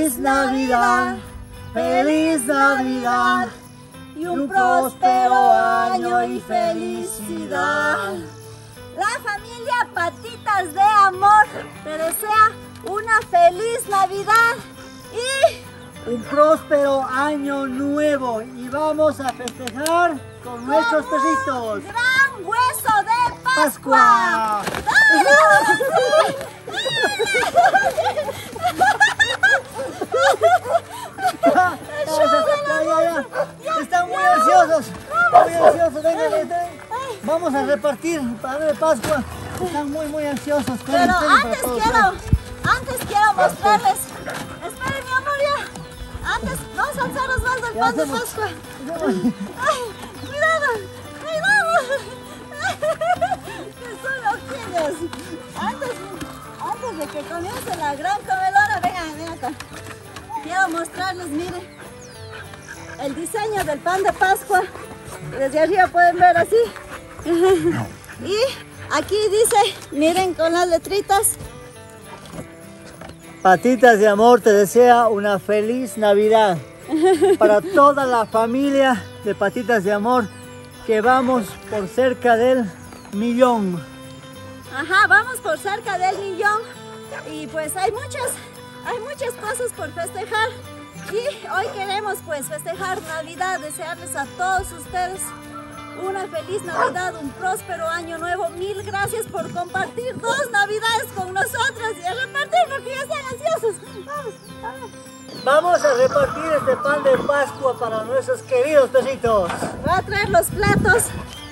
Feliz Navidad, feliz Navidad y un próspero año y felicidad. La familia Patitas de Amor te desea una feliz Navidad y un próspero año nuevo, y vamos a festejar con nuestros perritos. Gran hueso de Pascua. Ya. Están muy ansiosos, muy ansiosos. Vengan. Vamos a repartir para de Pascua. Están muy ansiosos. Pero antes quiero mostrarles. Esperen, mi amor, ya. Antes, vamos a alzar Osvaldo el pan de Pascua. Ay, cuidado. Son loquillos. Antes de que comience la gran comedora, vengan acá. Quiero mostrarles, miren, el diseño del pan de Pascua. Desde arriba pueden ver así. Y aquí dice, miren con las letritas. Patitas de Amor te desea una feliz Navidad para toda la familia de Patitas de Amor, que vamos por cerca del 1.000.000. Ajá, vamos por cerca del 1.000.000 y pues hay muchas cosas por festejar, y hoy queremos pues festejar Navidad, desearles a todos ustedes una feliz Navidad, un próspero año nuevo. Mil gracias por compartir 2 Navidades con nosotros y a repartir porque ya están ansiosos. Vamos. Vamos a repartir este pan de Pascua para nuestros queridos perritos. Voy a traer los platos.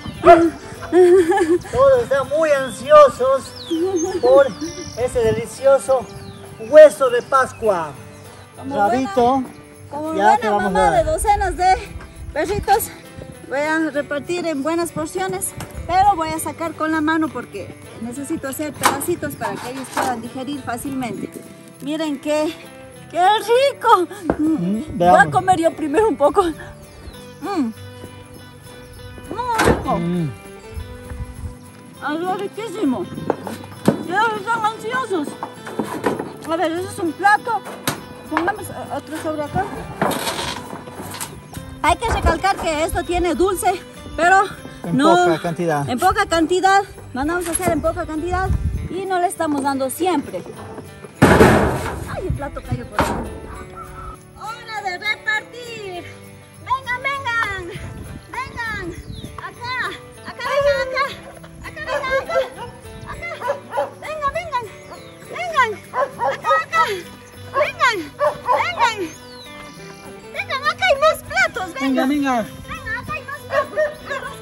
Todos están muy ansiosos por ese delicioso hueso de Pascua. Rabito, como ya buena mamá de docenas de perritos, voy a repartir en buenas porciones, pero voy a sacar con la mano porque necesito hacer pedacitos para que ellos puedan digerir fácilmente. Miren qué rico. Voy a comer yo primero un poco. Muy rico. Algo riquísimo. Ya están ansiosos. A ver, ese es un plato. Pongamos otro sobre acá. Hay que recalcar que esto tiene dulce, pero poca cantidad. En poca cantidad. Mandamos a hacer en poca cantidad y no le estamos dando siempre. Ay, el plato cayó por ahí. Hora de repartir. Vengan. Acá. Vengan, acá hay más platos, vengan. Venga. Vengan, acá hay más platos.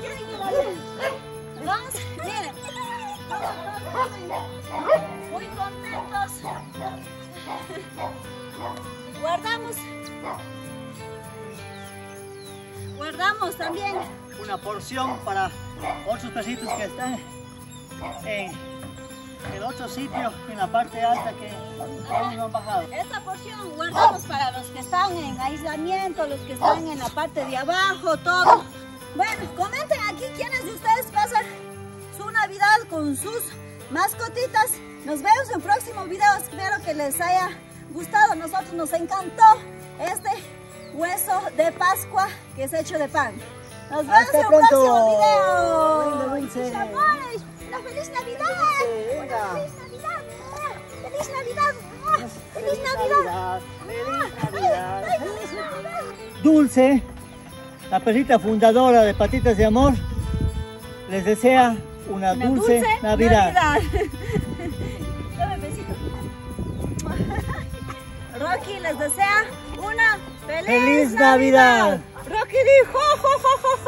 Vamos, miren. Muy contentos. Guardamos también una porción para otros perritos que están en el otro sitio, en la parte alta, que aún no han bajado. Esta porción guardamos para los que están en aislamiento, los que están en la parte de abajo, todo. Bueno, comenten aquí quiénes de ustedes pasan su Navidad con sus mascotitas. Nos vemos en próximo video. Espero que les haya gustado. A nosotros nos encantó este hueso de Pascua que es hecho de pan. Nos vemos en el próximo video. Dulce. Amores, una feliz Navidad. Feliz Navidad. Feliz Navidad. Feliz Navidad. Dulce, la perrita fundadora de Patitas de Amor, les desea una dulce Navidad. Dame besito. Rocky les desea una feliz Navidad. Rocky dijo, jo, jo, jo, jo.